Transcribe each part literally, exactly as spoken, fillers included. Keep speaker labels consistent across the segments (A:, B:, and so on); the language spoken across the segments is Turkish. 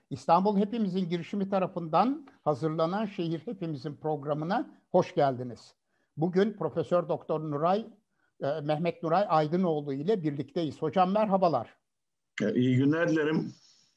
A: İstanbul Hepimizin girişimi tarafından hazırlanan Şehir Hepimizin programına hoş geldiniz. Bugün Profesör Doktor Nuray e, Mehmet Nuray Aydınoğlu ile birlikteyiz. Hocam merhabalar.
B: İyi günler dilerim.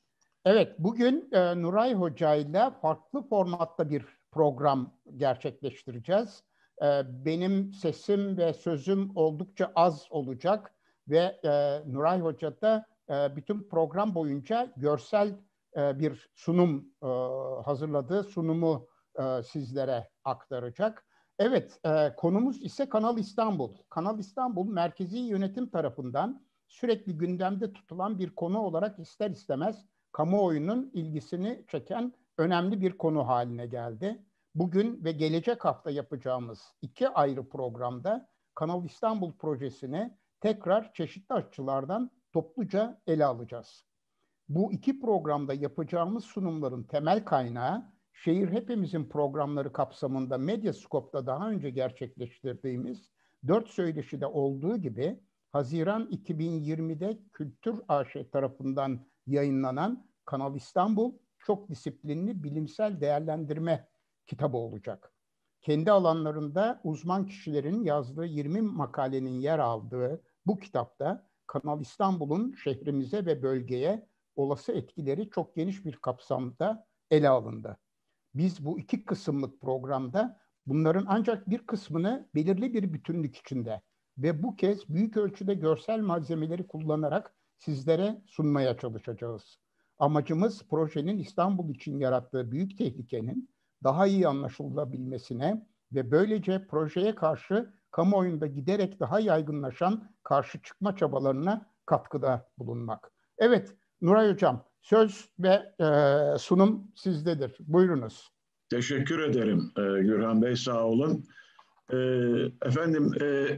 A: Evet, bugün e, Nuray Hoca ile farklı formatta bir program gerçekleştireceğiz. E, benim sesim ve sözüm oldukça az olacak ve e, Nuray Hoca da e, bütün program boyunca görsel e, bir sunum e, hazırladığı sunumu e, sizlere aktaracak. Evet, e, konumuz ise Kanal İstanbul. Kanal İstanbul merkezi yönetim tarafından sürekli gündemde tutulan bir konu olarak ister istemez kamuoyunun ilgisini çeken önemli bir konu haline geldi. Bugün ve gelecek hafta yapacağımız iki ayrı programda Kanal İstanbul projesini tekrar çeşitli açılardan topluca ele alacağız. Bu iki programda yapacağımız sunumların temel kaynağı Şehir Hepimizin programları kapsamında Medyascope'da daha önce gerçekleştirdiğimiz dört söyleşide olduğu gibi Haziran iki bin yirmide Kültür A Ş tarafından yayınlanan Kanal İstanbul Çok Disiplinli Bilimsel Değerlendirme kitabı olacak. Kendi alanlarında uzman kişilerin yazdığı yirmi makalenin yer aldığı bu kitapta Kanal İstanbul'un şehrimize ve bölgeye olası etkileri çok geniş bir kapsamda ele alındı. Biz bu iki kısımlık programda bunların ancak bir kısmını belirli bir bütünlük içinde ve bu kez büyük ölçüde görsel malzemeleri kullanarak sizlere sunmaya çalışacağız. Amacımız projenin İstanbul için yarattığı büyük tehlikenin daha iyi anlaşılabilmesine ve böylece projeye karşı kamuoyunda giderek daha yaygınlaşan karşı çıkma çabalarına katkıda bulunmak. Evet, Nuray Hocam, söz ve e, sunum sizdedir. Buyurunuz.
B: Teşekkür ederim e, Gürhan Bey, sağ olun. E, efendim, e,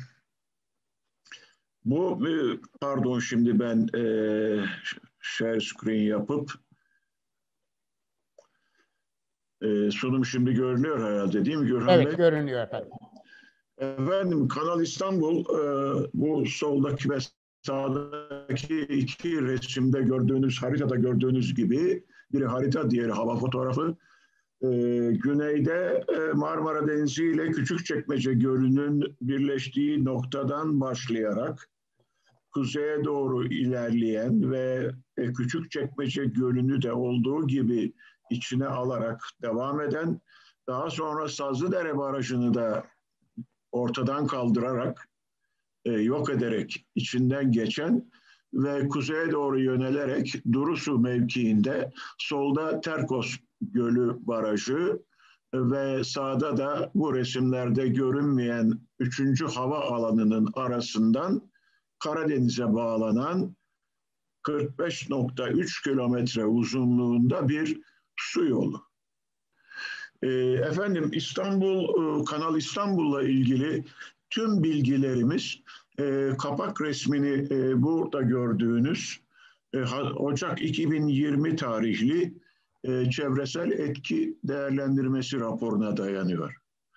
B: bu e, pardon şimdi ben e, share screen yapıp e, sunum şimdi görünüyor herhalde, değil mi Gürhan
A: evet,
B: Bey?
A: Evet, görünüyor efendim.
B: Efendim, Kanal İstanbul e, bu soldaki ve sağdaki iki resimde gördüğünüz, haritada gördüğünüz gibi, biri harita, diğeri hava fotoğrafı. Ee, güneyde e, Marmara Denizi ile Küçükçekmece Gölü'nün birleştiği noktadan başlayarak kuzeye doğru ilerleyen ve e, Küçükçekmece Gölü'nü de olduğu gibi içine alarak devam eden, daha sonra Sazlıdere Barajı'nı da ortadan kaldırarak, e, yok ederek içinden geçen ve kuzeye doğru yönelerek Durusu mevkiinde solda Terkos Gölü Barajı ve sağda da bu resimlerde görünmeyen üçüncü hava alanının arasından Karadeniz'e bağlanan kırk beş nokta üç kilometre uzunluğunda bir su yolu. E, efendim, İstanbul, e, Kanal İstanbul'la ilgili tüm bilgilerimiz e, kapak resmini e, burada gördüğünüz e, Ocak iki bin yirmi tarihli e, çevresel etki değerlendirmesi raporuna dayanıyor.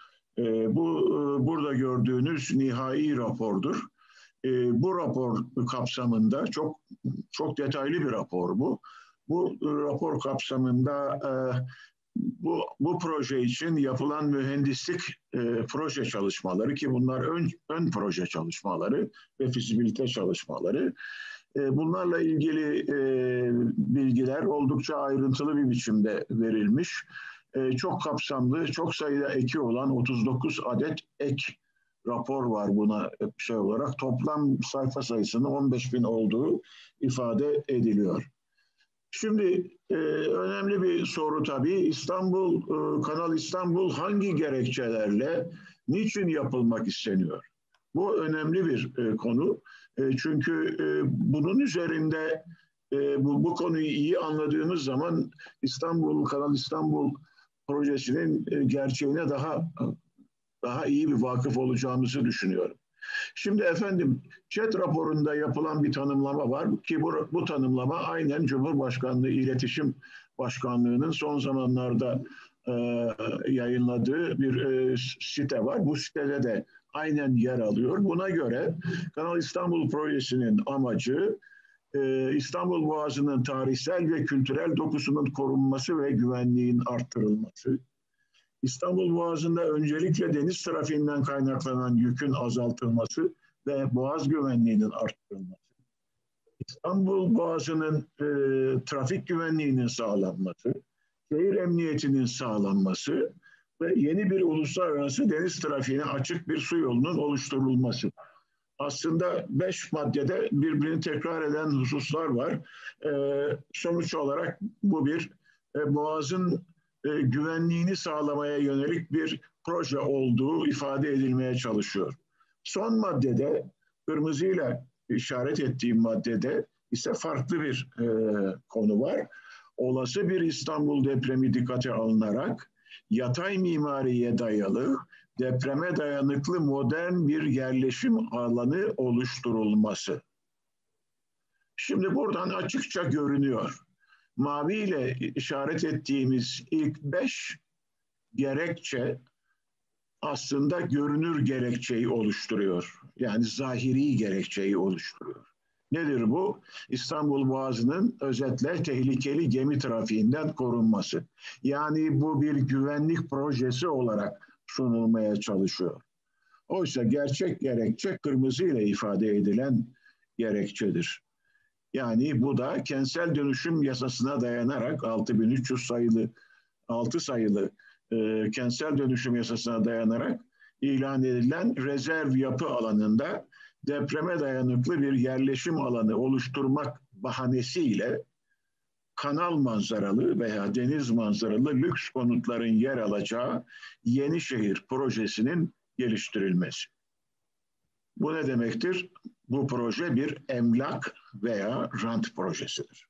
B: E, bu e, burada gördüğünüz nihai rapordur. E, bu rapor kapsamında çok çok detaylı bir rapor bu. Bu e, rapor kapsamında e, Bu, bu proje için yapılan mühendislik e, proje çalışmaları, ki bunlar ön, ön proje çalışmaları ve fizibilite çalışmaları, e, bunlarla ilgili e, bilgiler oldukça ayrıntılı bir biçimde verilmiş. E, çok kapsamlı, çok sayıda eki olan otuz dokuz adet ek rapor var buna şey olarak. Toplam sayfa sayısının on beş bin olduğu ifade ediliyor. Şimdi e, önemli bir soru tabii. İstanbul, e, Kanal İstanbul hangi gerekçelerle, niçin yapılmak isteniyor? Bu önemli bir e, konu. E, çünkü e, bunun üzerinde e, bu, bu konuyu iyi anladığımız zaman İstanbul, Kanal İstanbul projesinin e, gerçeğine daha daha iyi bir vakıf olacağımızı düşünüyorum. Şimdi efendim, ÇED raporunda yapılan bir tanımlama var ki bu, bu tanımlama aynen Cumhurbaşkanlığı İletişim Başkanlığı'nın son zamanlarda e, yayınladığı bir e, site var. Bu sitede de aynen yer alıyor. Buna göre Kanal İstanbul projesinin amacı e, İstanbul Boğazı'nın tarihsel ve kültürel dokusunun korunması ve güvenliğin arttırılması, İstanbul Boğazı'nda öncelikle deniz trafiğinden kaynaklanan yükün azaltılması ve boğaz güvenliğinin arttırılması, İstanbul Boğazı'nın e, trafik güvenliğinin sağlanması, şehir emniyetinin sağlanması ve yeni bir uluslararası deniz trafiğine açık bir su yolunun oluşturulması. Aslında beş maddede birbirini tekrar eden hususlar var. E, sonuç olarak bu bir e, Boğaz'ın e, güvenliğini sağlamaya yönelik bir proje olduğu ifade edilmeye çalışıyor. Son maddede, kırmızıyla işaret ettiğim maddede ise farklı bir e, konu var. Olası bir İstanbul depremi dikkate alınarak yatay mimariye dayalı, depreme dayanıklı modern bir yerleşim alanı oluşturulması. Şimdi buradan açıkça görünüyor. Mavi ile işaret ettiğimiz ilk beş gerekçe aslında görünür gerekçeyi oluşturuyor. Yani zahiri gerekçeyi oluşturuyor. Nedir bu? İstanbul Boğazı'nın özetle tehlikeli gemi trafiğinden korunması. Yani bu bir güvenlik projesi olarak sunulmaya çalışıyor. Oysa gerçek gerekçe kırmızıyla ifade edilen gerekçedir. Yani bu da kentsel dönüşüm yasasına dayanarak altı bin üç yüz sayılı altı sayılı e, kentsel dönüşüm yasasına dayanarak ilan edilen rezerv yapı alanında depreme dayanıklı bir yerleşim alanı oluşturmak bahanesiyle kanal manzaralı veya deniz manzaralı lüks konutların yer alacağı Yenişehir projesinin geliştirilmesi. Bu ne demektir? Bu proje bir emlak veya rant projesidir.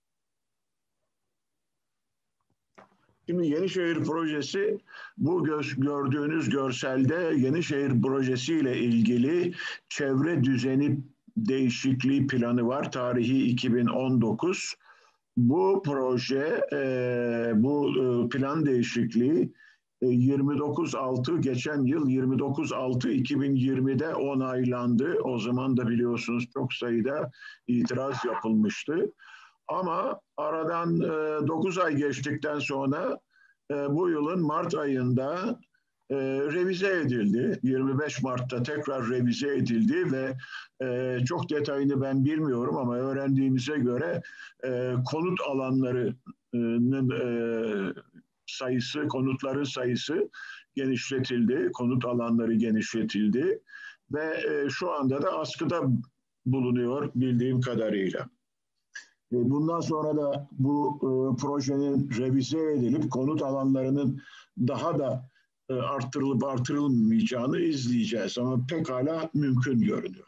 B: Şimdi Yenişehir projesi, bu gördüğünüz görselde Yenişehir projesi ile ilgili çevre düzeni değişikliği planı var. Tarihi iki bin on dokuz. Bu proje, e, bu e, plan değişikliği e, yirmi dokuz altı geçen yıl yirmi dokuz altı iki bin yirmide onaylandı. O zaman da biliyorsunuz çok sayıda itiraz yapılmıştı. Ama aradan e, dokuz ay geçtikten sonra e, bu yılın Mart ayında e, revize edildi. yirmi beş Mart'ta tekrar revize edildi ve e, çok detayını ben bilmiyorum ama öğrendiğimize göre e, konut alanlarının e, sayısı, konutların sayısı genişletildi. Konut alanları genişletildi ve e, şu anda da askıda bulunuyor bildiğim kadarıyla. Bundan sonra da bu e, projenin revize edilip konut alanlarının daha da e, arttırılıp artırılmayacağını izleyeceğiz. Ama pekala mümkün görünüyor.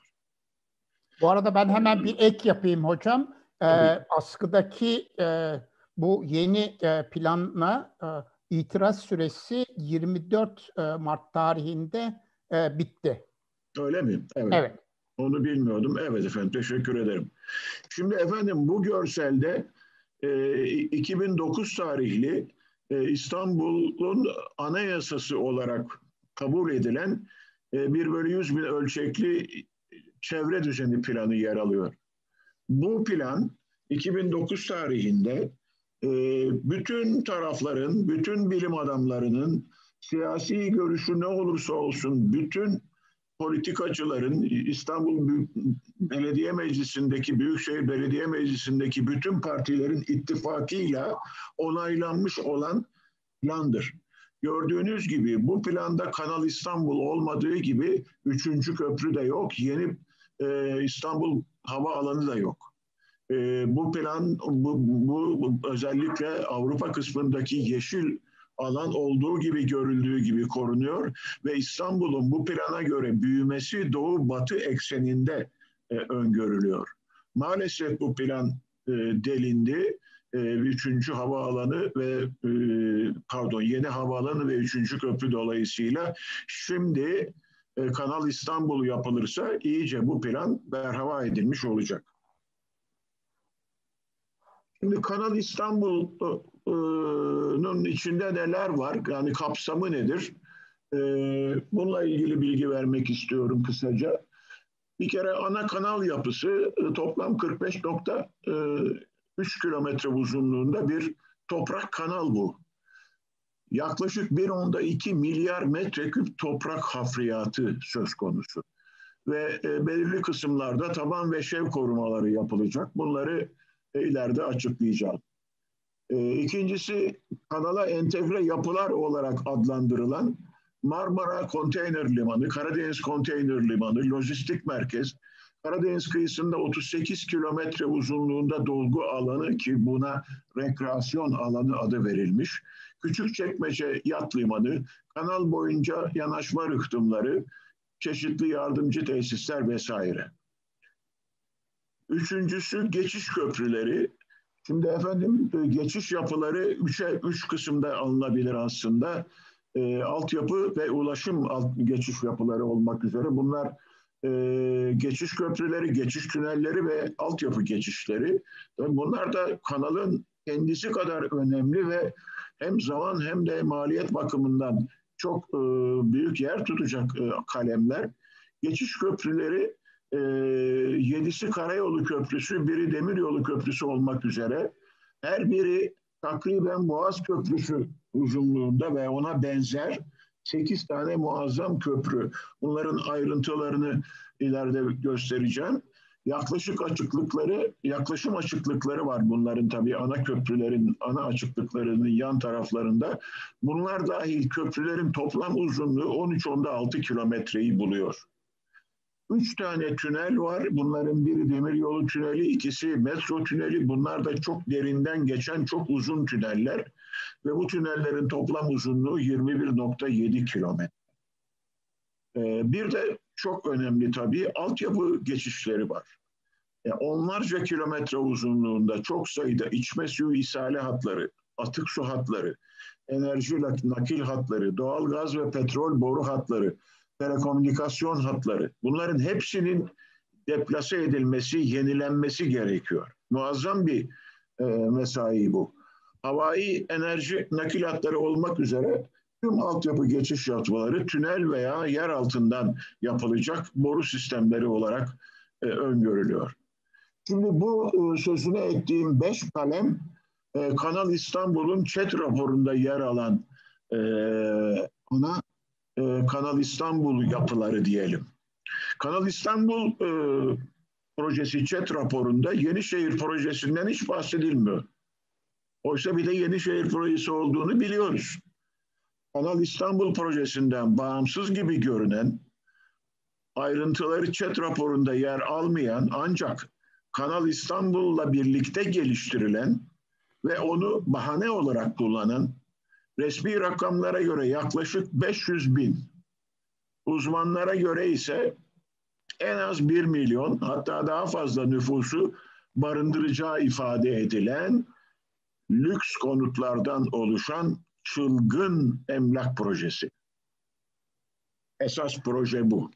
A: Bu arada ben hemen bir ek yapayım hocam. E, askıdaki e, bu yeni e, planla e, itiraz süresi yirmi dört Mart tarihinde e, bitti.
B: Öyle mi? Evet.
A: Evet.
B: Onu bilmiyordum. Evet efendim, teşekkür ederim. Şimdi efendim bu görselde e, iki bin dokuz tarihli e, İstanbul'un anayasası olarak kabul edilen e, bir bölü yüz bin ölçekli çevre düzeni planı yer alıyor. Bu plan iki bin dokuz tarihinde e, bütün tarafların, bütün bilim adamlarının, siyasi görüşü ne olursa olsun bütün politikacıların, İstanbul Belediye Meclisi'ndeki, Büyükşehir Belediye Meclisi'ndeki bütün partilerin ittifakıyla onaylanmış olan plandır. Gördüğünüz gibi bu planda Kanal İstanbul olmadığı gibi üçüncü köprü de yok, yeni e, İstanbul Havaalanı da yok. E, bu plan, bu, bu özellikle Avrupa kısmındaki yeşil alan olduğu gibi görüldüğü gibi korunuyor ve İstanbul'un bu plana göre büyümesi doğu-batı ekseninde e, öngörülüyor. Maalesef bu plan e, delindi. E, üçüncü havaalanı ve e, pardon yeni havaalanı ve üçüncü köprü dolayısıyla şimdi e, Kanal İstanbul yapılırsa iyice bu plan berhava edilmiş olacak. Şimdi Kanal İstanbul'un içinde neler var? Yani kapsamı nedir? Bununla ilgili bilgi vermek istiyorum kısaca. Bir kere ana kanal yapısı e, toplam kırk beş nokta üç kilometre uzunluğunda bir toprak kanal bu. Yaklaşık bir nokta iki milyar metreküp toprak hafriyatı söz konusu. Ve e, belirli kısımlarda taban ve şev korumaları yapılacak. Bunları e, ileride açıklayacağım. E, ikincisi, kanala entegre yapılar olarak adlandırılan Marmara Konteyner Limanı, Karadeniz Konteyner Limanı, lojistik merkez, Karadeniz kıyısında otuz sekiz kilometre uzunluğunda dolgu alanı, ki buna rekreasyon alanı adı verilmiş, Küçükçekmece Yat Limanı, kanal boyunca yanaşma rıhtımları, çeşitli yardımcı tesisler vesaire. Üçüncüsü geçiş köprüleri. Şimdi efendim geçiş yapıları üçe üç kısımda alınabilir aslında. E, altyapı ve ulaşım alt, geçiş yapıları olmak üzere bunlar e, geçiş köprüleri, geçiş tünelleri ve altyapı geçişleri. Bunlar da kanalın kendisi kadar önemli ve hem zaman hem de maliyet bakımından çok e, büyük yer tutacak e, kalemler. Geçiş köprüleri e, yedisi karayolu köprüsü, biri demiryolu köprüsü olmak üzere her biri takriben Boğaz Köprüsü uzunluğunda ve ona benzer sekiz tane muazzam köprü. Bunların ayrıntılarını ileride göstereceğim. Yaklaşık açıklıkları, yaklaşım açıklıkları var bunların tabii ana köprülerin, ana açıklıklarının yan taraflarında. Bunlar dahil köprülerin toplam uzunluğu on üç nokta altı kilometreyi buluyor. Üç tane tünel var. Bunların biri demiryolu tüneli, ikisi metro tüneli. Bunlar da çok derinden geçen çok uzun tüneller. Ve bu tünellerin toplam uzunluğu yirmi bir nokta yedi kilometre. Ee, bir de çok önemli tabii altyapı geçişleri var. Yani onlarca kilometre uzunluğunda çok sayıda içme suyu ishale hatları, atık su hatları, enerji nakil hatları, doğal gaz ve petrol boru hatları, telekomünikasyon hatları, bunların hepsinin deplase edilmesi, yenilenmesi gerekiyor. Muazzam bir e, mesai bu. Havai enerji nakil hatları olmak üzere tüm altyapı geçiş yatmaları tünel veya yer altından yapılacak boru sistemleri olarak e, öngörülüyor. Şimdi bu e, sözüne ettiğim beş kalem e, Kanal İstanbul'un ÇED raporunda yer alan e, ona e, Kanal İstanbul yapıları diyelim. Kanal İstanbul e, projesi ÇED raporunda Yenişehir projesinden hiç bahsedilmiyor. Oysa bir de Yenişehir projesi olduğunu biliyoruz. Kanal İstanbul projesinden bağımsız gibi görünen, ayrıntıları ÇED raporunda yer almayan ancak Kanal İstanbul'la birlikte geliştirilen ve onu bahane olarak kullanan, resmi rakamlara göre yaklaşık beş yüz bin, uzmanlara göre ise en az bir milyon, hatta daha fazla nüfusu barındıracağı ifade edilen lüks konutlardan oluşan çılgın emlak projesi. Esas proje bu.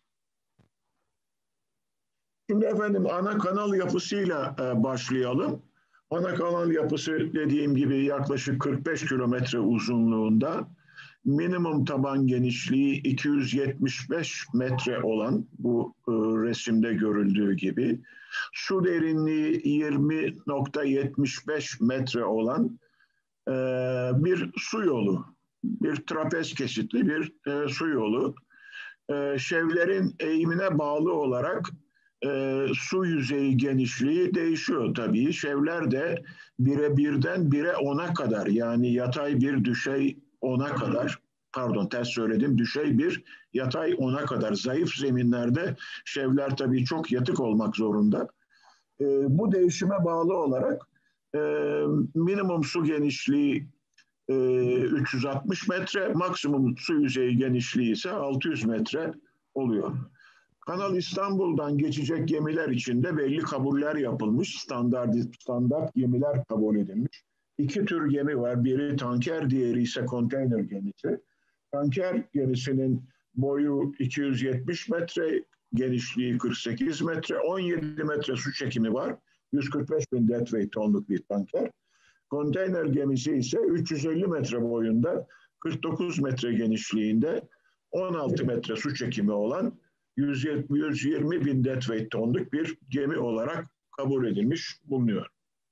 B: Şimdi efendim ana kanal yapısıyla e, başlayalım. Ana kanal yapısı dediğim gibi yaklaşık kırk beş kilometre uzunluğunda, minimum taban genişliği iki yüz yetmiş beş metre olan bu e, resimde görüldüğü gibi, su derinliği yirmi nokta yetmiş beş metre olan e, bir su yolu, bir trapez kesitli bir e, su yolu. E, şevlerin eğimine bağlı olarak e, su yüzeyi genişliği değişiyor tabii. Şevler de bire birden bire ona kadar, yani yatay bir düşey ona kadar, pardon ters söyledim, düşey bir yatay ona kadar. Zayıf zeminlerde şevler tabii çok yatık olmak zorunda. E, bu değişime bağlı olarak e, minimum su genişliği e, üç yüz altmış metre, maksimum su yüzeyi genişliği ise altı yüz metre oluyor. Kanal İstanbul'dan geçecek gemiler için de belli kabuller yapılmış, standart, standart gemiler kabul edilmiş. İki tür gemi var, biri tanker, diğeri ise konteyner gemisi. Tanker gemisinin boyu iki yüz yetmiş metre, genişliği kırk sekiz metre, on yedi metre su çekimi var. yüz kırk beş bin deadweight tonluk bir tanker. Konteyner gemisi ise üç yüz elli metre boyunda, kırk dokuz metre genişliğinde, on altı metre su çekimi olan yüz yirmi bin deadweight tonluk bir gemi olarak kabul edilmiş bulunuyor.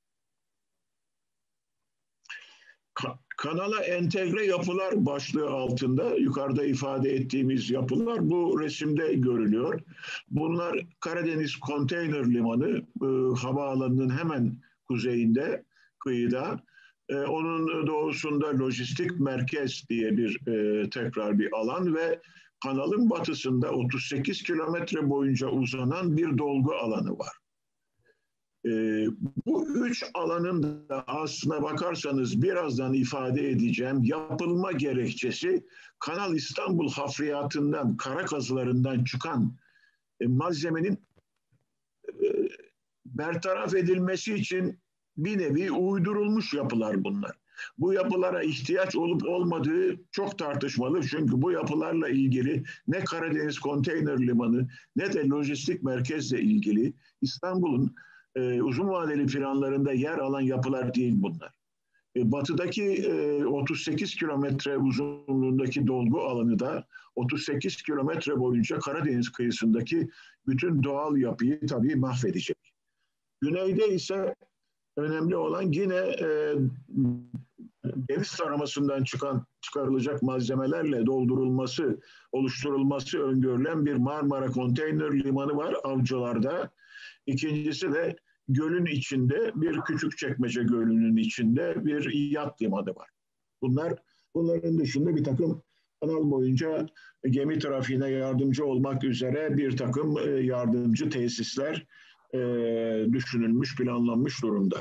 B: Ka- kanala entegre yapılar başlığı altında yukarıda ifade ettiğimiz yapılar bu resimde görülüyor. Bunlar Karadeniz Konteyner Limanı e, havaalanının hemen kuzeyinde, kıyıda. E, onun doğusunda lojistik merkez diye bir e, tekrar bir alan ve kanalın batısında otuz sekiz kilometre boyunca uzanan bir dolgu alanı var. Ee, bu üç alanın da aslına bakarsanız birazdan ifade edeceğim yapılma gerekçesi Kanal İstanbul hafriyatından, kara kazılarından çıkan e, malzemenin e, bertaraf edilmesi için bir nevi uydurulmuş yapılar bunlar. Bu yapılara ihtiyaç olup olmadığı çok tartışmalı çünkü bu yapılarla ilgili ne Karadeniz Konteyner Limanı ne de lojistik merkezle ilgili İstanbul'un e, uzun vadeli planlarında yer alan yapılar değil bunlar. E, batıdaki e, otuz sekiz kilometre uzunluğundaki dolgu alanı da otuz sekiz kilometre boyunca Karadeniz kıyısındaki bütün doğal yapıyı tabii mahvedecek. Güneyde ise önemli olan yine e, deniz taramasından çıkan çıkarılacak malzemelerle doldurulması, oluşturulması öngörülen bir Marmara Konteyner Limanı var Avcılar'da. İkincisi de gölün içinde bir Küçükçekmece Gölü'nün içinde bir yat limanı var. Bunlar bunların dışında bir takım kanal boyunca gemi trafiğine yardımcı olmak üzere bir takım yardımcı tesisler e, düşünülmüş, planlanmış durumda.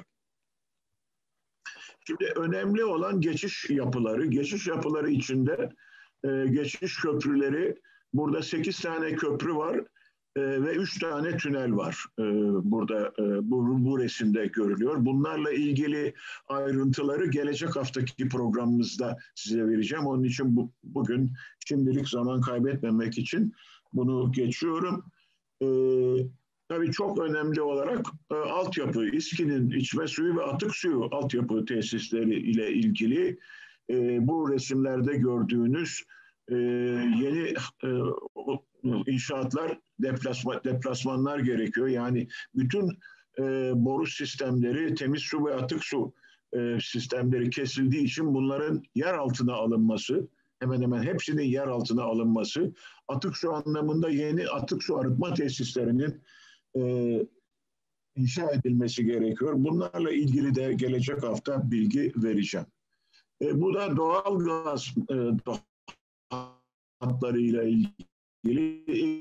B: Şimdi önemli olan geçiş yapıları. Geçiş yapıları içinde e, geçiş köprüleri, burada sekiz tane köprü var e, ve üç tane tünel var. E, burada e, bu, bu resimde görülüyor. Bunlarla ilgili ayrıntıları gelecek haftaki programımızda size vereceğim. Onun için bu, bugün şimdilik zaman kaybetmemek için bunu geçiyorum. E, Tabii çok önemli olarak e, altyapı, İSKİ'nin içme suyu ve atık suyu altyapı tesisleri ile ilgili e, bu resimlerde gördüğünüz e, yeni e, inşaatlar, deplasman, deplasmanlar gerekiyor. Yani bütün e, boru sistemleri, temiz su ve atık su e, sistemleri kesildiği için bunların yer altına alınması, hemen hemen hepsinin yer altına alınması, atık su anlamında yeni atık su arıtma tesislerinin E, inşa edilmesi gerekiyor. Bunlarla ilgili de gelecek hafta bilgi vereceğim. E, bu da doğal gaz e, hatlarıyla ilgili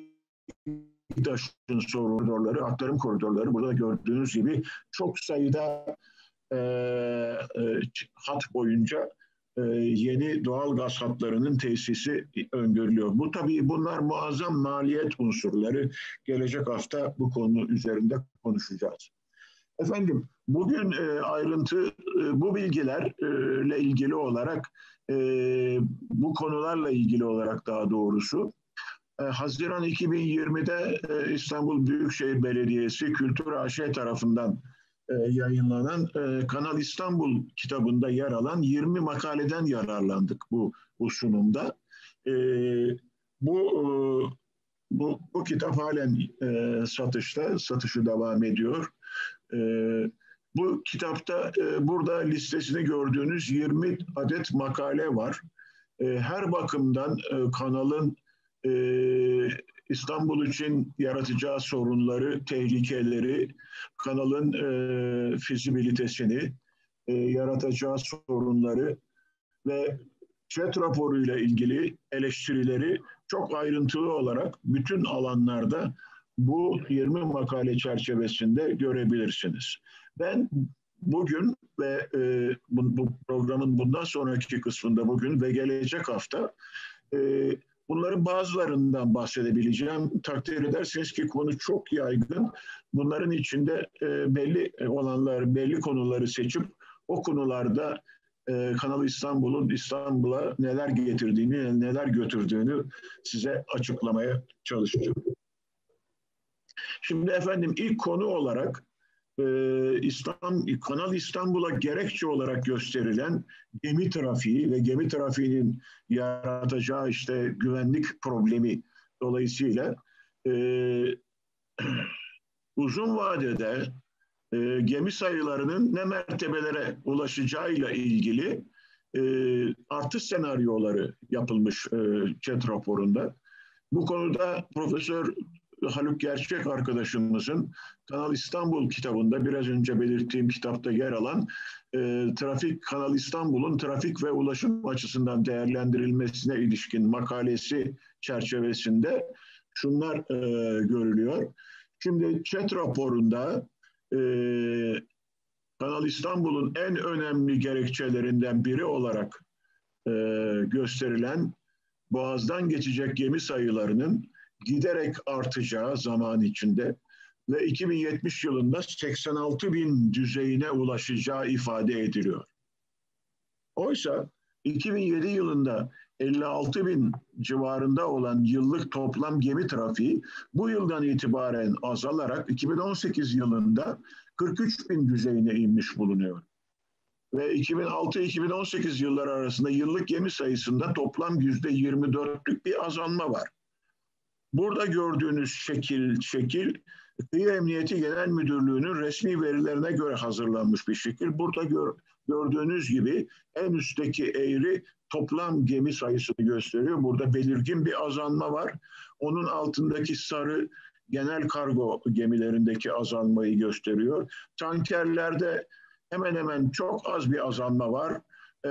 B: İGDAŞ'ın koridorları, aktarım koridorları. Burada gördüğünüz gibi çok sayıda e, e, hat boyunca e, yeni doğal gaz hatlarının tesisi öngörülüyor. Bu tabii bunlar muazzam maliyet unsurları. Gelecek hafta bu konu üzerinde konuşacağız. Efendim bugün e, ayrıntı e, bu bilgilerle ilgili olarak e, bu konularla ilgili olarak daha doğrusu e, Haziran iki bin yirmide e, İstanbul Büyükşehir Belediyesi Kültür A Ş tarafından e, yayınlanan e, Kanal İstanbul kitabında yer alan yirmi makaleden yararlandık bu, bu sunumda. E, bu e, bu bu kitap halen e, satışta, satışı devam ediyor. E, bu kitapta e, burada listesini gördüğünüz yirmi adet makale var. E, her bakımdan e, kanalın e, İstanbul için yaratacağı sorunları, tehlikeleri, kanalın e, fizibilitesini, e, yaratacağı sorunları ve ÇED raporuyla ilgili eleştirileri çok ayrıntılı olarak bütün alanlarda bu yirmi makale çerçevesinde görebilirsiniz. Ben bugün ve e, bu, bu programın bundan sonraki kısmında bugün ve gelecek hafta e, bunların bazılarından bahsedebileceğim. Takdir ederseniz ki konu çok yaygın. Bunların içinde e, belli olanlar, belli konuları seçip o konularda e, Kanal İstanbul'un İstanbul'a neler getirdiğini, neler götürdüğünü size açıklamaya çalışacağım. Şimdi efendim ilk konu olarak e, İstanbul, Kanal İstanbul'a gerekçe olarak gösterilen gemi trafiği ve gemi trafiğinin yaratacağı işte güvenlik problemi dolayısıyla e, uzun vadede e, gemi sayılarının ne mertebelere ulaşacağıyla ilgili e, artış senaryoları yapılmış e, ÇED raporunda. Bu konuda Profesör Haluk Gerçek arkadaşımızın Kanal İstanbul kitabında, biraz önce belirttiğim kitapta yer alan e, trafik Kanal İstanbul'un trafik ve ulaşım açısından değerlendirilmesine ilişkin makalesi çerçevesinde şunlar e, görülüyor. Şimdi ÇED raporunda e, Kanal İstanbul'un en önemli gerekçelerinden biri olarak e, gösterilen Boğaz'dan geçecek gemi sayılarının giderek artacağı zaman içinde ve iki bin yetmiş yılında seksen altı bin düzeyine ulaşacağı ifade ediliyor. Oysa iki bin yedi yılında elli altı bin civarında olan yıllık toplam gemi trafiği bu yıldan itibaren azalarak iki bin on sekiz yılında kırk üç bin düzeyine inmiş bulunuyor. Ve iki bin altı iki bin on sekiz yılları arasında yıllık gemi sayısında toplam yüzde yirmi dörtlük bir azalma var. Burada gördüğünüz şekil, şekil Kıyı Emniyeti Genel Müdürlüğü'nün resmi verilerine göre hazırlanmış bir şekil. Burada gör, gördüğünüz gibi en üstteki eğri toplam gemi sayısını gösteriyor. Burada belirgin bir azalma var. Onun altındaki sarı genel kargo gemilerindeki azalmayı gösteriyor. Tankerlerde hemen hemen çok az bir azalma var. Ee,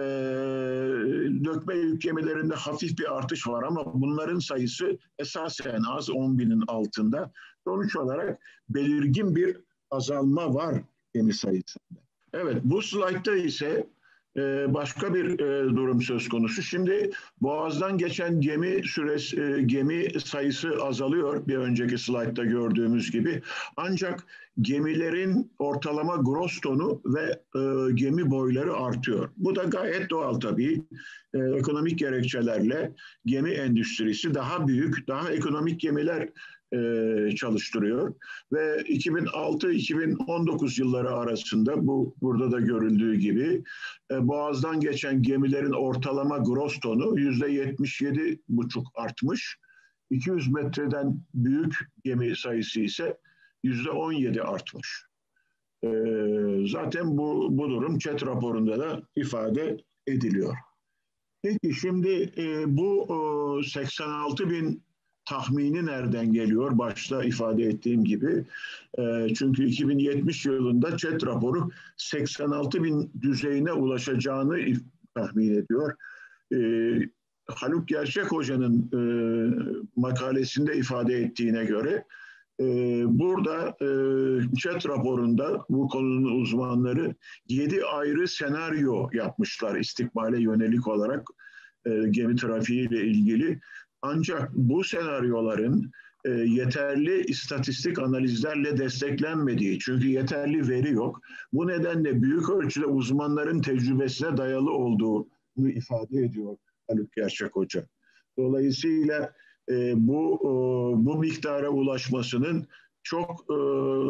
B: dökme yük gemilerinde hafif bir artış var ama bunların sayısı esasen az, on binin altında. Sonuç olarak belirgin bir azalma var gemi sayısında. Evet, bu slaytta ise e, başka bir e, durum söz konusu. Şimdi Boğaz'dan geçen gemi süresi, e, gemi sayısı azalıyor bir önceki slaytta gördüğümüz gibi. Ancak gemilerin ortalama gross tonu ve e, gemi boyları artıyor. Bu da gayet doğal tabii. E, ekonomik gerekçelerle gemi endüstrisi daha büyük, daha ekonomik gemiler e, çalıştırıyor ve iki bin altı iki bin on dokuz yılları arasında bu burada da görüldüğü gibi e, Boğaz'dan geçen gemilerin ortalama gross tonu yüzde yetmiş yedi buçuk artmış. iki yüz metreden büyük gemi sayısı ise yüzde on yedi artmış. E, zaten bu bu durum ÇED raporunda da ifade ediliyor. Peki şimdi e, bu e, seksen altı bin tahmini nereden geliyor? Başta ifade ettiğim gibi. E, çünkü iki bin yetmiş yılında ÇED raporu seksen altı bin düzeyine ulaşacağını tahmin ediyor. E, Haluk Gerçek Hoca'nın e, makalesinde ifade ettiğine göre e, burada e, ÇED raporunda bu konunun uzmanları yedi ayrı senaryo yapmışlar istikbale yönelik olarak e, gemi trafiğiyle ilgili. Ancak bu senaryoların e, yeterli istatistik analizlerle desteklenmediği, çünkü yeterli veri yok. Bu nedenle büyük ölçüde uzmanların tecrübesine dayalı olduğunu ifade ediyor Haluk Gerçek Hoca. Dolayısıyla e, bu e, bu miktara ulaşmasının çok e,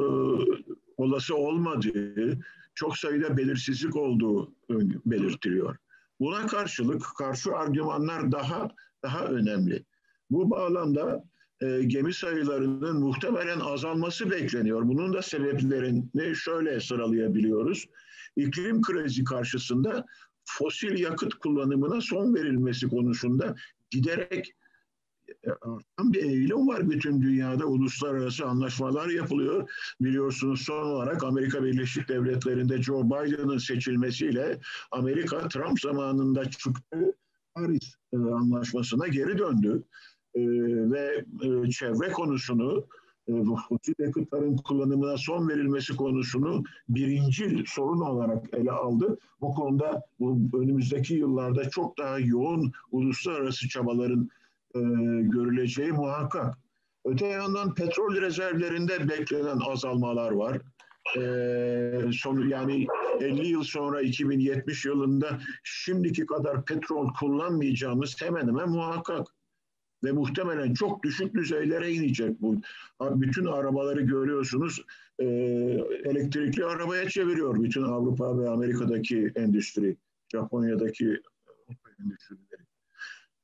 B: olası olmadığı, çok sayıda belirsizlik olduğu belirtiliyor. Buna karşılık karşı argümanlar daha daha önemli. Bu bağlamda e, gemi sayılarının muhtemelen azalması bekleniyor. Bunun da sebeplerini şöyle sıralayabiliyoruz. İklim krizi karşısında fosil yakıt kullanımına son verilmesi konusunda giderek artan bir eğilim var bütün dünyada. Uluslararası anlaşmalar yapılıyor. Biliyorsunuz son olarak Amerika Birleşik Devletleri'nde Joe Biden'ın seçilmesiyle Amerika Trump zamanında çıktığı Paris e, anlaşmasına geri döndü. E, ve e, çevre konusunu, e, fosil yakıtların kullanımına son verilmesi konusunu birincil sorun olarak ele aldı. Bu konuda bu önümüzdeki yıllarda çok daha yoğun uluslararası çabaların e, görüleceği muhakkak. Öte yandan petrol rezervlerinde beklenen azalmalar var. Ee, son, yani elli yıl sonra iki bin yetmiş yılında şimdiki kadar petrol kullanmayacağımız hemen hemen muhakkak ve muhtemelen çok düşük düzeylere inecek bu. Bütün arabaları görüyorsunuz e, elektrikli arabaya çeviriyor bütün Avrupa ve Amerika'daki endüstri, Japonya'daki endüstrileri.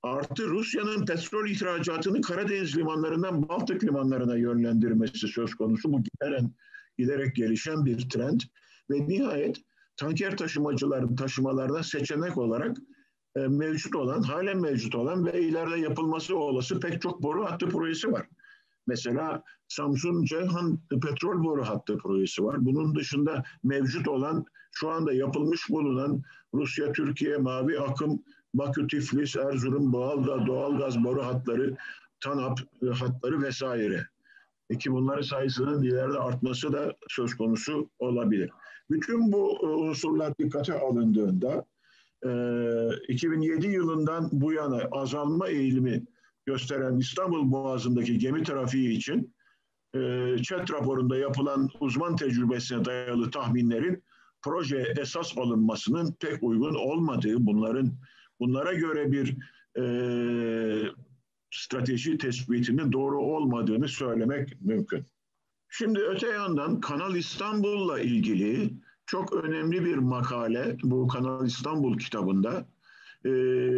B: Artı Rusya'nın petrol ihracatını Karadeniz limanlarından Baltık limanlarına yönlendirmesi söz konusu. Bu giderek, giderek gelişen bir trend. Ve nihayet tanker taşımacıların taşımalarına seçenek olarak e, mevcut olan, halen mevcut olan ve ileride yapılması olası pek çok boru hattı projesi var. Mesela Samsun-Ceyhan petrol boru hattı projesi var. Bunun dışında mevcut olan, şu anda yapılmış bulunan Rusya-Türkiye mavi akım, Bakü-Tiflis, Erzurum, Boğaz'da doğalgaz boru hatları, TANAP hatları vesaire. E ki bunların sayısının ileride artması da söz konusu olabilir. Bütün bu unsurlar dikkate alındığında iki bin yedi yılından bu yana azalma eğilimi gösteren İstanbul Boğazı'ndaki gemi trafiği için ÇED raporunda yapılan uzman tecrübesine dayalı tahminlerin projeye esas alınmasının pek uygun olmadığı, bunların bunlara göre bir e, strateji tespitinin doğru olmadığını söylemek mümkün. Şimdi öte yandan Kanal İstanbul'la ilgili çok önemli bir makale bu Kanal İstanbul kitabında. E,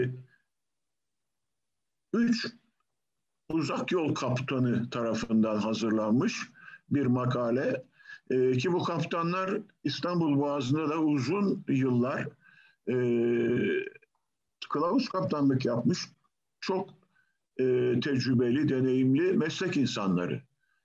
B: üç uzak yol kaptanı tarafından hazırlanmış bir makale e, ki bu kaptanlar İstanbul Boğazı'nda da uzun yıllar e, kılavuz kaptanlık yapmış çok e, tecrübeli, deneyimli meslek insanları.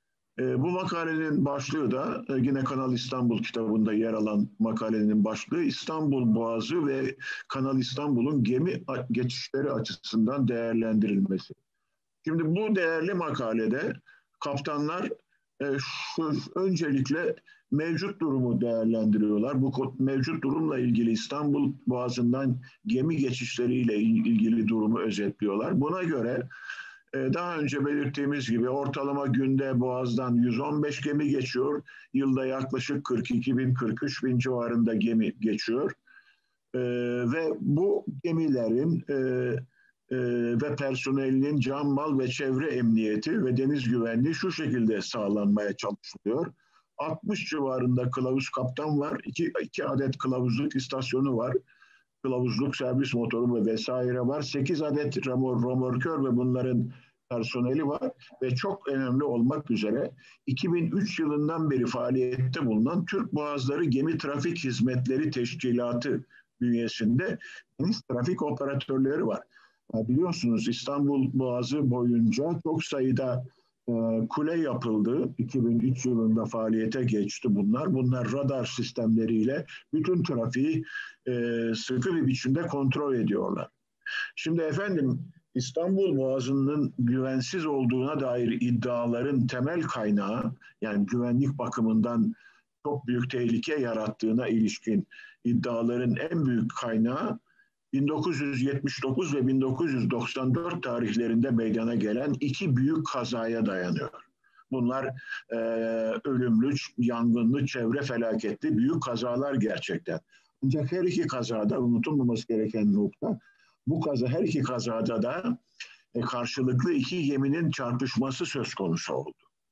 B: E, bu makalenin başlığı da e, yine Kanal İstanbul kitabında yer alan makalenin başlığı İstanbul Boğazı ve Kanal İstanbul'un gemi geçişleri açısından değerlendirilmesi. Şimdi bu değerli makalede kaptanlar e, şu, öncelikle mevcut durumu değerlendiriyorlar. Bu mevcut durumla ilgili İstanbul Boğazı'ndan gemi geçişleriyle ilgili durumu özetliyorlar. Buna göre e, daha önce belirttiğimiz gibi ortalama günde Boğaz'dan yüz on beş gemi geçiyor. Yılda yaklaşık kırk iki bin kırk üç bin civarında gemi geçiyor. E, ve bu gemilerin e, e, ve personelinin can, mal ve çevre emniyeti ve deniz güvenliği şu şekilde sağlanmaya çalışılıyor. altmış civarında kılavuz kaptan var. iki, iki adet kılavuzluk istasyonu var. Kılavuzluk servis motoru ve vesaire var. sekiz adet remor, romorkör ve bunların personeli var. Ve çok önemli olmak üzere iki bin üç yılından beri faaliyette bulunan Türk Boğazları Gemi Trafik Hizmetleri Teşkilatı bünyesinde deniz trafik operatörleri var. Biliyorsunuz İstanbul Boğazı boyunca çok sayıda e, kule yapıldı. iki bin üç yılında faaliyete geçti bunlar. Bunlar radar sistemleriyle bütün trafiği e, sıkı bir biçimde kontrol ediyorlar. Şimdi efendim İstanbul Boğazı'nın güvensiz olduğuna dair iddiaların temel kaynağı, yani güvenlik bakımından çok büyük tehlike yarattığına ilişkin iddiaların en büyük kaynağı bin dokuz yüz yetmiş dokuz ve bin dokuz yüz doksan dört tarihlerinde meydana gelen iki büyük kazaya dayanıyor. Bunlar e, ölümlü, yangınlı, çevre felaketli büyük kazalar gerçekten. Ancak her iki kazada unutulmaması gereken nokta, bu kaza her iki kazada da e, karşılıklı iki geminin çarpışması söz konusu oldu.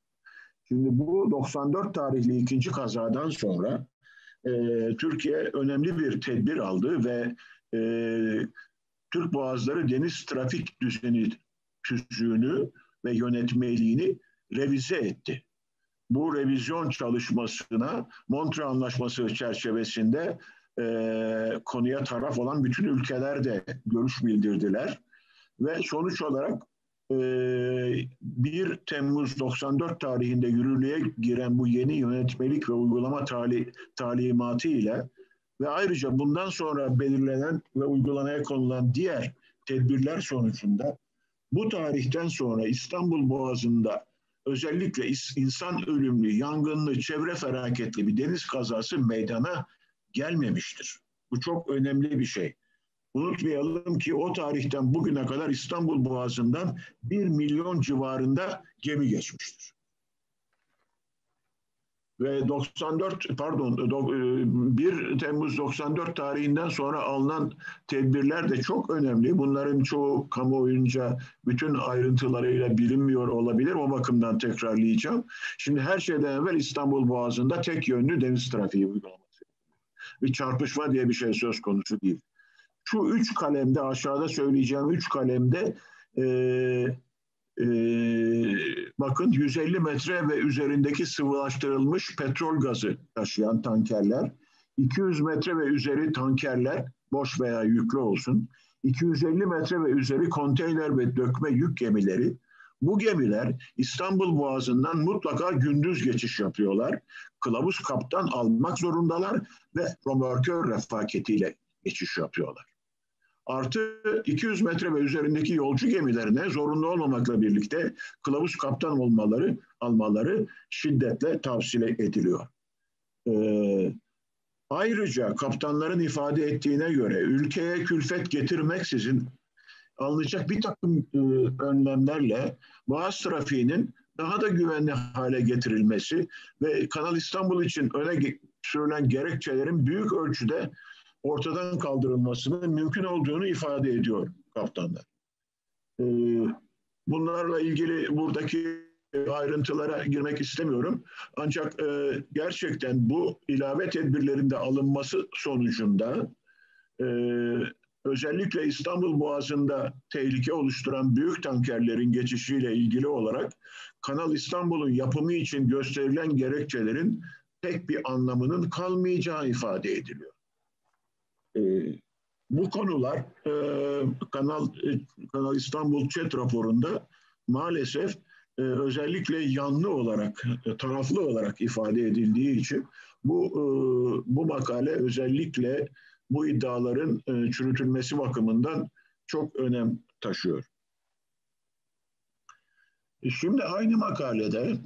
B: Şimdi bu doksan dört tarihli ikinci kazadan sonra e, Türkiye önemli bir tedbir aldı ve e, Türk Boğazları Deniz Trafik Düzeni tüzüğünü ve yönetmeliğini revize etti. Bu revizyon çalışmasına Montreux Anlaşması çerçevesinde e, konuya taraf olan bütün ülkeler de görüş bildirdiler. Ve sonuç olarak e, bir Temmuz doksan dört tarihinde yürürlüğe giren bu yeni yönetmelik ve uygulama tali, talimatı ile ve ayrıca bundan sonra belirlenen ve uygulamaya konulan diğer tedbirler sonucunda bu tarihten sonra İstanbul Boğazı'nda özellikle insan ölümlü, yangınlı, çevre felaketli bir deniz kazası meydana gelmemiştir. Bu çok önemli bir şey. Unutmayalım ki o tarihten bugüne kadar İstanbul Boğazı'ndan bir milyon civarında gemi geçmiştir. Ve doksan dört pardon bir Temmuz doksan dört tarihinden sonra alınan tedbirler de çok önemli. Bunların çoğu kamuoyunca bütün ayrıntılarıyla bilinmiyor olabilir. O bakımdan tekrarlayacağım. Şimdi her şeyden evvel İstanbul Boğazı'nda tek yönlü deniz trafiği uygulaması. Bir çarpışma diye bir şey söz konusu değil. şu üç kalemde, aşağıda söyleyeceğim üç kalemde e, e, bakın yüz elli metre ve üzerindeki sıvılaştırılmış petrol gazı taşıyan tankerler, iki yüz metre ve üzeri tankerler, boş veya yüklü olsun, iki yüz elli metre ve üzeri konteyner ve dökme yük gemileri. Bu gemiler İstanbul Boğazı'ndan mutlaka gündüz geçiş yapıyorlar. Kılavuz kaptan almak zorundalar ve römorkör refakatiyle geçiş yapıyorlar. Artı iki yüz metre ve üzerindeki yolcu gemilerine zorunlu olmamakla birlikte kılavuz kaptan olmaları, almaları şiddetle tavsiye ediliyor. Ee, ayrıca kaptanların ifade ettiğine göre ülkeye külfet getirmeksizin alınacak bir takım e, önlemlerle Boğaz trafiğinin daha da güvenli hale getirilmesi ve Kanal İstanbul için öne sürülen gerekçelerin büyük ölçüde ortadan kaldırılmasının mümkün olduğunu ifade ediyor kaptanlar. E, bunlarla ilgili buradaki ayrıntılara girmek istemiyorum. Ancak e, gerçekten bu ilave tedbirlerin de alınması sonucunda e, özellikle İstanbul Boğazı'nda tehlike oluşturan büyük tankerlerin geçişiyle ilgili olarak Kanal İstanbul'un yapımı için gösterilen gerekçelerin tek bir anlamının kalmayacağı ifade ediliyor. Ee, bu konular e, Kanal e, Kanal İstanbul Çet raporunda maalesef e, özellikle yanlı olarak, e, taraflı olarak ifade edildiği için bu e, bu makale özellikle bu iddiaların e, çürütülmesi bakımından çok önem taşıyor. E şimdi aynı makalede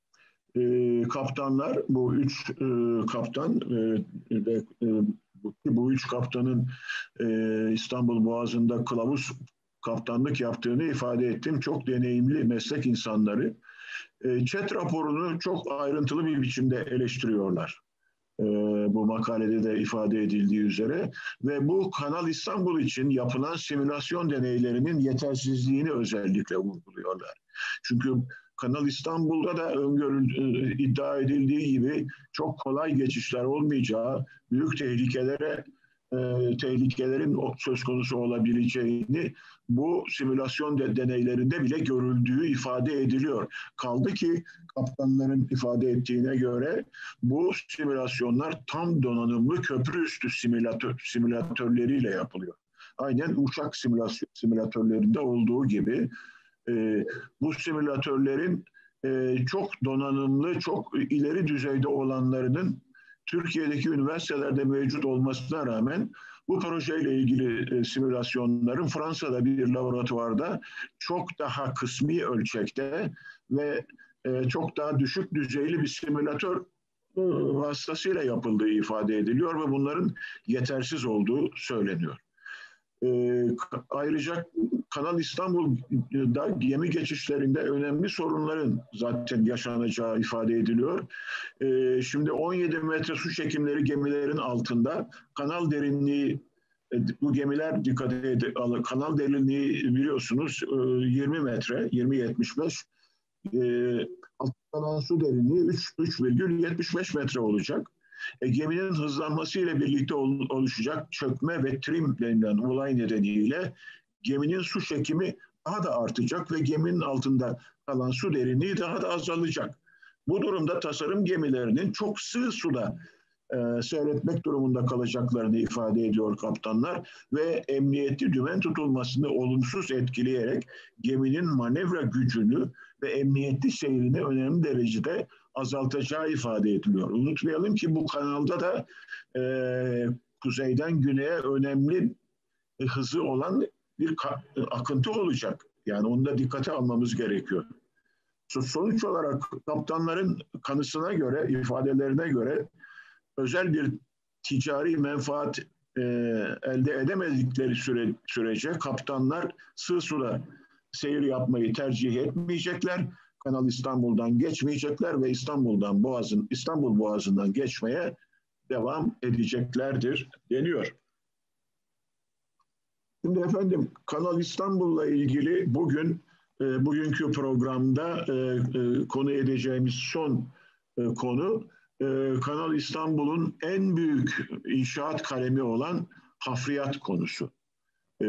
B: e, kaptanlar, bu üç e, kaptan e, ve e, bu, bu üç kaptanın e, İstanbul Boğazı'nda kılavuz kaptanlık yaptığını ifade ettim. Çok deneyimli meslek insanları. E, Çet raporunu çok ayrıntılı bir biçimde eleştiriyorlar. Bu makalede de ifade edildiği üzere ve bu Kanal İstanbul için yapılan simülasyon deneylerinin yetersizliğini özellikle vurguluyorlar. Çünkü Kanal İstanbul'da da öngörüldüğü, iddia edildiği gibi çok kolay geçişler olmayacağı, büyük tehlikelere e, tehlikelerin söz konusu olabileceğini bu simülasyon de, deneylerinde bile görüldüğü ifade ediliyor. Kaldı ki kaptanların ifade ettiğine göre bu simülasyonlar tam donanımlı köprü üstü simülatör, simülatörleriyle yapılıyor. Aynen uçak simülasyon simülatörlerinde olduğu gibi e, bu simülatörlerin e, çok donanımlı, çok ileri düzeyde olanlarının Türkiye'deki üniversitelerde mevcut olmasına rağmen bu projeyle ilgili e, simülasyonların Fransa'da bir laboratuvarda çok daha kısmi ölçekte ve e, çok daha düşük düzeyli bir simülatör e, vasıtasıyla yapıldığı ifade ediliyor ve bunların yetersiz olduğu söyleniyor. E, ayrıca Kanal İstanbul'da gemi geçişlerinde önemli sorunların zaten yaşanacağı ifade ediliyor. E, şimdi on yedi metre su çekimleri gemilerin altında, kanal derinliği, e, bu gemiler dikkat edin, kanal derinliği biliyorsunuz e, yirmi metre, yirmi yetmiş beş, e, alt kalan su derinliği üç virgül yetmiş beş metre olacak. E, geminin hızlanması ile birlikte oluşacak çökme ve trim denilen olay nedeniyle geminin su çekimi daha da artacak ve geminin altında kalan su derinliği daha da azalacak. Bu durumda tasarım gemilerinin çok sığ suda e, seyretmek durumunda kalacaklarını ifade ediyor kaptanlar ve emniyetli dümen tutulmasını olumsuz etkileyerek geminin manevra gücünü ve emniyetli seyrini önemli derecede azaltacağı ifade ediliyor. Unutmayalım ki bu kanalda da e, kuzeyden güneye önemli e, hızı olan bir akıntı olacak. Yani onu da dikkate almamız gerekiyor. Sonuç olarak kaptanların kanısına göre, ifadelerine göre özel bir ticari menfaat e, elde edemedikleri süre, sürece kaptanlar sığ suda seyir yapmayı tercih etmeyecekler. Kanal İstanbul'dan geçmeyecekler ve İstanbul'dan Boğaz'ın İstanbul Boğazı'ndan geçmeye devam edeceklerdir deniyor. Şimdi efendim Kanal İstanbul'la ilgili bugün e, bugünkü programda e, e, konu edeceğimiz son e, konu e, Kanal İstanbul'un en büyük inşaat kalemi olan hafriyat konusu. E,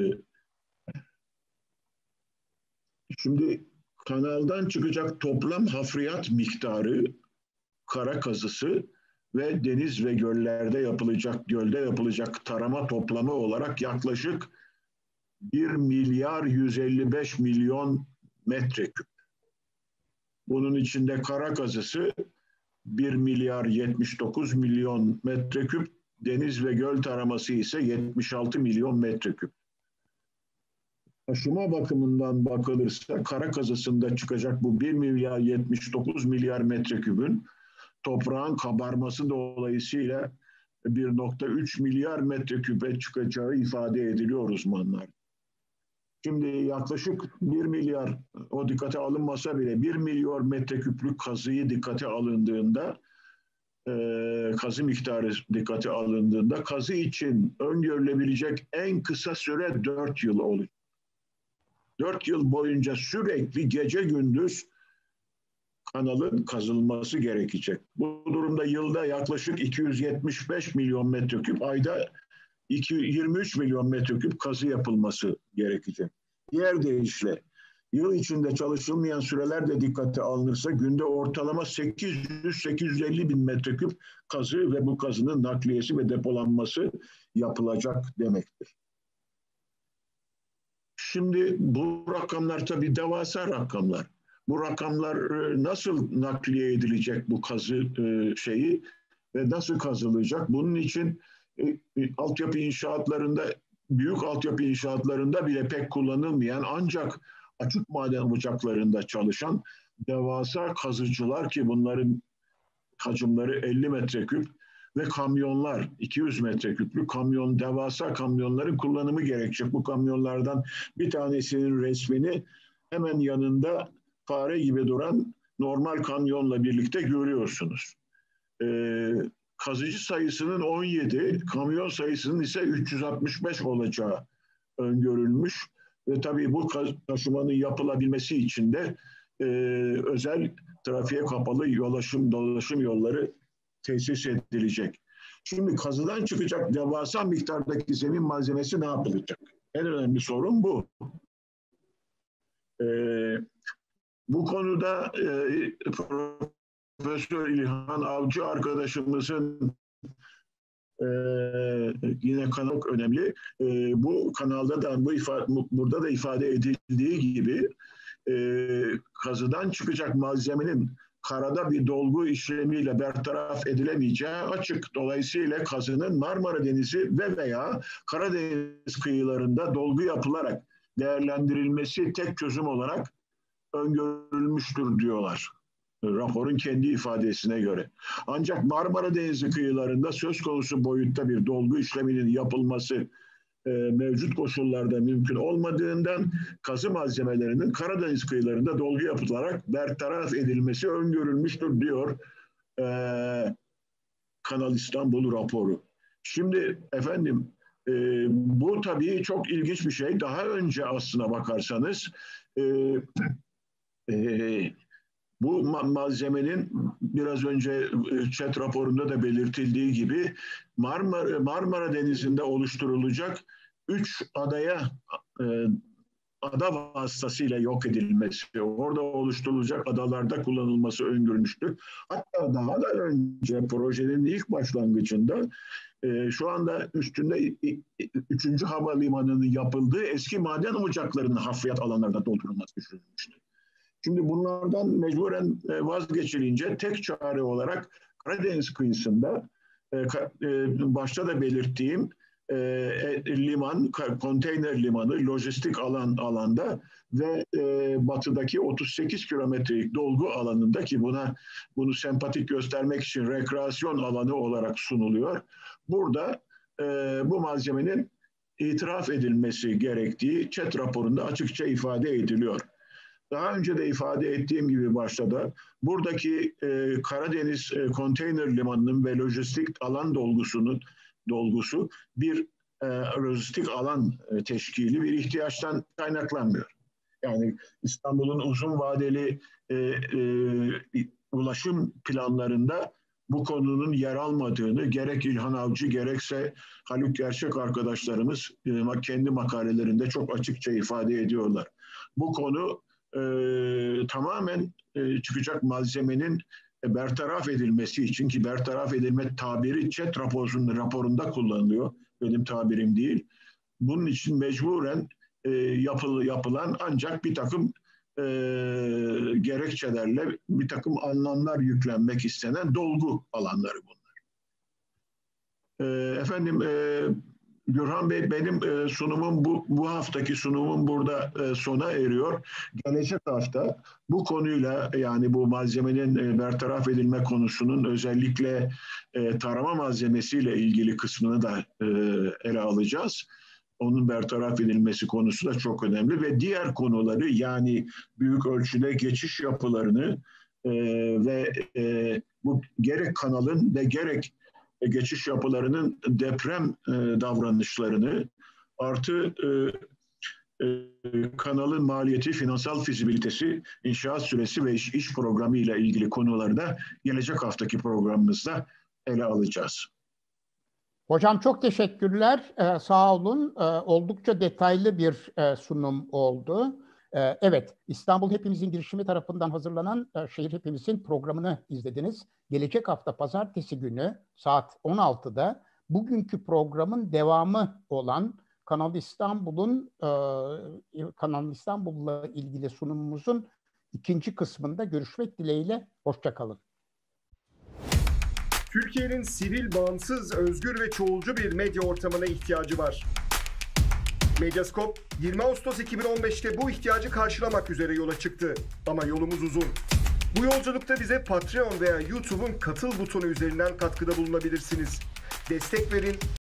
B: şimdi kanaldan çıkacak toplam hafriyat miktarı, kara kazısı ve deniz ve göllerde yapılacak, gölde yapılacak tarama toplamı olarak yaklaşık bir milyar yüz elli beş milyon metreküp. Bunun içinde kara kazısı bir milyar yetmiş dokuz milyon metreküp, deniz ve göl taraması ise yetmiş altı milyon metreküp. Taşıma bakımından bakılırsa kara kazısında çıkacak bu bir milyar yetmiş dokuz milyar metreküpün toprağın kabarması dolayısıyla bir nokta üç milyar metreküpe çıkacağı ifade ediliyor uzmanlar. Şimdi yaklaşık bir milyar, o dikkate alınmasa bile bir milyar metreküplük kazıyı dikkate alındığında, e, kazı miktarı dikkate alındığında kazı için öngörülebilecek en kısa süre dört yıl olacak. dört yıl boyunca sürekli gece gündüz kanalın kazılması gerekecek. Bu durumda yılda yaklaşık iki yüz yetmiş beş milyon metreküp, ayda yirmi üç milyon metreküp kazı yapılması gerekecek. Diğer deyişle yıl içinde çalışılmayan süreler de dikkate alınırsa günde ortalama sekiz yüz sekiz yüz elli bin metreküp kazı ve bu kazının nakliyesi ve depolanması yapılacak demektir. Şimdi bu rakamlar tabii devasa rakamlar. Bu rakamlar nasıl nakliye edilecek, bu kazı şeyi ve nasıl kazılacak? Bunun için altyapı inşaatlarında, büyük altyapı inşaatlarında bile pek kullanılmayan ancak açık maden ocaklarında çalışan devasa kazıcılar, ki bunların hacimleri elli metreküp ve kamyonlar, iki yüz metreküplük kamyon, devasa kamyonların kullanımı gerekecek. Bu kamyonlardan bir tanesinin resmini hemen yanında fare gibi duran normal kamyonla birlikte görüyorsunuz. Ee, kazıcı sayısının on yedi, kamyon sayısının ise üç yüz altmış beş olacağı öngörülmüş. Ve tabii bu taşımanın yapılabilmesi için de e, özel trafiğe kapalı yolaşım, dolaşım yolları tesis edilecek. Şimdi kazıdan çıkacak devasa miktardaki zemin malzemesi ne yapılacak? En önemli sorun bu. Ee, bu konuda e, Profesör İlhan Avcı arkadaşımızın e, yine kanal önemli. E, bu kanalda da bu ifade, burada da ifade edildiği gibi e, kazıdan çıkacak malzemenin karada bir dolgu işlemiyle bertaraf edilemeyeceği açık. Dolayısıyla kazının Marmara Denizi ve veya Karadeniz kıyılarında dolgu yapılarak değerlendirilmesi tek çözüm olarak öngörülmüştür diyorlar raporun kendi ifadesine göre. Ancak Marmara Denizi kıyılarında söz konusu boyutta bir dolgu işleminin yapılması e, mevcut koşullarda mümkün olmadığından kazı malzemelerinin Karadeniz kıyılarında dolgu yapılarak bertaraf edilmesi öngörülmüştür diyor e, Kanal İstanbul raporu. Şimdi efendim e, bu tabii çok ilginç bir şey. Daha önce aslına bakarsanız e, e, bu malzemenin biraz önce chat raporunda da belirtildiği gibi Marmara, Marmara Denizi'nde oluşturulacak üç adaya e, ada vasıtasıyla yok edilmesi, orada oluşturulacak adalarda kullanılması öngörülmüştür. Hatta daha da önce projenin ilk başlangıcında e, şu anda üstünde üçüncü havalimanının yapıldığı eski maden ocaklarının hafriyat alanlarında doldurulması düşünülmüştür. Şimdi bunlardan mecburen vazgeçilince tek çare olarak Karadeniz kıyısında başta da belirttiğim liman, konteyner limanı, lojistik alan alanda ve batıdaki otuz sekiz kilometrelik dolgu alanında, ki buna bunu sempatik göstermek için rekreasyon alanı olarak sunuluyor. Burada bu malzemenin itiraf edilmesi gerektiği chat raporunda açıkça ifade ediliyor. Daha önce de ifade ettiğim gibi başta da buradaki e, Karadeniz e, konteyner limanının ve lojistik alan dolgusunun dolgusu bir e, lojistik alan e, teşkili bir ihtiyaçtan kaynaklanmıyor. Yani İstanbul'un uzun vadeli e, e, ulaşım planlarında bu konunun yer almadığını gerek İlhan Avcı gerekse Haluk Gerçek arkadaşlarımız kendi makalelerinde çok açıkça ifade ediyorlar. Bu konu e, tamamen e, çıkacak malzemenin bertaraf edilmesi için, ki bertaraf edilme tabiri Chet raporunun raporunda kullanılıyor. Benim tabirim değil. Bunun için mecburen e, yapılı, yapılan ancak bir takım e, gerekçelerle bir takım anlamlar yüklenmek istenen dolgu alanları bunlar. E, efendim e, Gürhan Bey, benim e, sunumum bu, bu haftaki sunumum burada e, sona eriyor. Gelecek hafta bu konuyla, yani bu malzemenin e, bertaraf edilme konusunun özellikle e, tarama malzemesiyle ilgili kısmını da e, ele alacağız. Onun bertaraf edilmesi konusu da çok önemli ve diğer konuları, yani büyük ölçüde geçiş yapılarını e, ve e, bu gerek kanalın ve gerek geçiş yapılarının deprem e, davranışlarını artı e, e, kanalın maliyeti, finansal fizibilitesi, inşaat süresi ve iş, iş programı ile ilgili konuları da gelecek haftaki programımızda ele alacağız.
A: Hocam çok teşekkürler. Ee, sağ olun. Ee, oldukça detaylı bir e, sunum oldu. Ee, evet, İstanbul Hepimizin girişimi tarafından hazırlanan e, Şehir Hepimizin programını izlediniz. Gelecek hafta pazartesi günü saat on altıda bugünkü programın devamı olan Kanal İstanbul'un e, Kanal İstanbul'la ilgili sunumumuzun ikinci kısmında görüşmek dileğiyle. Hoşça kalın.
C: Türkiye'nin sivil, bağımsız, özgür ve çoğulcu bir medya ortamına ihtiyacı var. Medyascope, yirmi Ağustos iki bin on beş'te bu ihtiyacı karşılamak üzere yola çıktı. Ama yolumuz uzun. Bu yolculukta bize Patreon veya YouTube'un katıl butonu üzerinden katkıda bulunabilirsiniz. Destek verin,